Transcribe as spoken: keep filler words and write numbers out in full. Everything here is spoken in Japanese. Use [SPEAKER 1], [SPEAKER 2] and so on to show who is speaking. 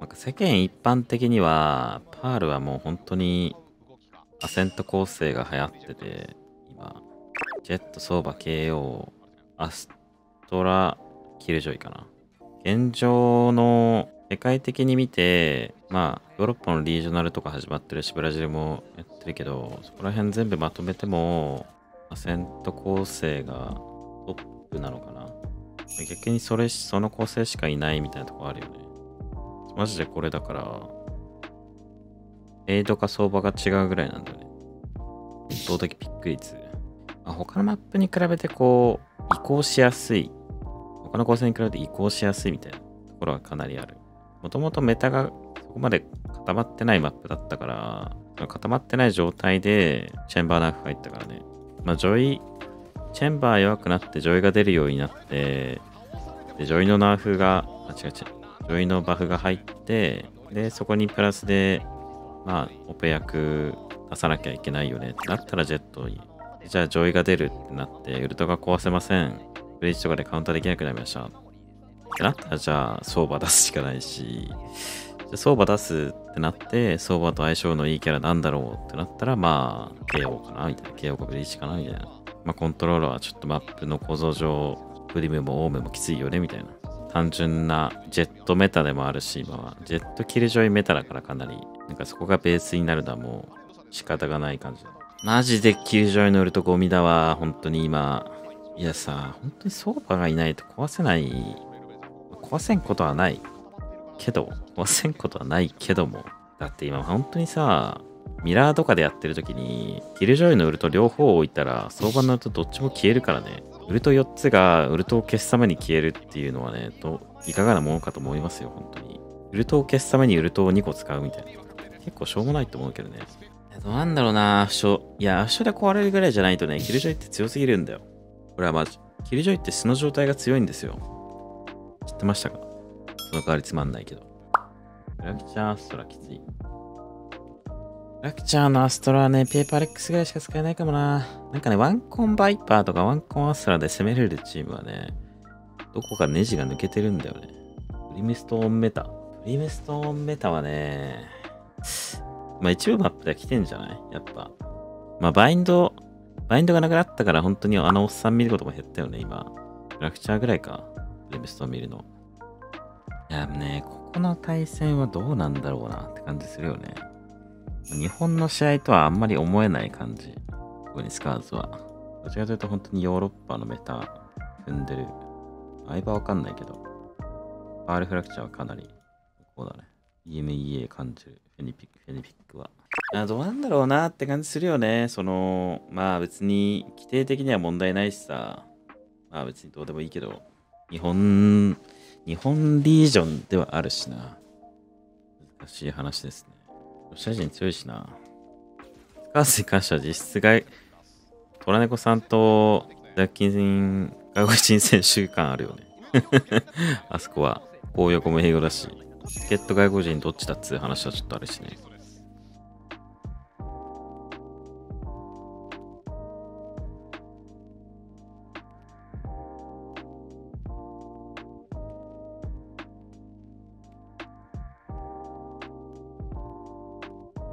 [SPEAKER 1] なんか世間一般的には、パールはもう本当にアセント構成が流行ってて、今、ジェット、ソーバ、ケーオー、アストラ、キルジョイかな。現状の世界的に見て、まあ、ヨーロッパのリージョナルとか始まってるし、ブラジルもやってるけど、そこら辺全部まとめても、アセント構成がトップなのかな。逆にそれ、その構成しかいないみたいなとこあるよね。マジでこれだから、エイドか相場が違うぐらいなんだよね。圧倒的ピック率。まあ、他のマップに比べてこう、移行しやすい。他の構成に比べて移行しやすいみたいなところはかなりある。もともとメタがそこまで固まってないマップだったから、その固まってない状態でチェンバーナーフ入ったからね。まあ、ジョイ、チェンバー弱くなってジョイが出るようになって、で、ジョイのナーフが、あ、違う違う、ジョイのバフが入って、で、そこにプラスで、まあ、オペ役出さなきゃいけないよねってなったらジェットに。じゃあ、ジョイが出るってなって、ウルトが壊せません。ブリッジとかでカウンターできなくなりました。ってなったら、じゃあ、相場出すしかないし、じゃあ相場出すってなって、相場と相性のいいキャラなんだろうってなったら、まあ、ケーオー かなみたいな。ケーオー かブリッジかなみたいな。まあ、コントローラーはちょっとマップの構造上、プリムもオーメもきついよねみたいな。単純なジェットメタでもあるし、今は。ジェットキルジョイメタだからかなり、なんかそこがベースになるのはもう仕方がない感じだ。マジでキルジョイのウルトゴミだわ。本当に今。いやさ、本当に相場がいないと壊せない。壊せんことはない。けど、壊せんことはないけども。だって今本当にさ、ミラーとかでやってる時に、キルジョイのウルト両方置いたら、相場のウルトどっちも消えるからね。ウルトよっつがウルトを消すために消えるっていうのはね、といかがなものかと思いますよ、本当に。ウルトを消すためにウルトをにこ使うみたいな。結構しょうもないと思うけどね。どうなんだろうな、アッショ。いや、アッショで壊れるぐらいじゃないとね、キルジョイって強すぎるんだよ。これはマジ。キルジョイって素の状態が強いんですよ。知ってましたか？その代わりつまんないけど。フラクチャーアストラきつい。フラクチャーのアストラはね、ペーパーレックスぐらいしか使えないかもな。なんかね、ワンコンバイパーとかワンコンアストラで攻めれるチームはね、どこかネジが抜けてるんだよね。プリムストーンメタ。プリムストーンメタはね、まあ一部マップでは来てんじゃないやっぱ。まあバインド、バインドがなくなったから本当にあのおっさん見ることも減ったよね、今。フラクチャーぐらいか。プリムストーン見るの。いやね、ここの対戦はどうなんだろうなって感じするよね。日本の試合とはあんまり思えない感じ。ここにスカーズは。どちらかというと本当にヨーロッパのメタ踏んでる。相場わかんないけど。パールフラクチャーはかなり、こうだね。イーエムイーエー 感じる。フェニピック、フェニピックは。あ、どうなんだろうなって感じするよね。その、まあ別に規定的には問題ないしさ。まあ別にどうでもいいけど。日本、日本リージョンではあるしな。難しい話ですね。ロシア人強いしな。スカースに関しては実質が、トラネコさんとジャッキン外国人選手感あるよね。あそこは、公横も英語だし、チケット外国人どっちだっつう話はちょっとあるしね。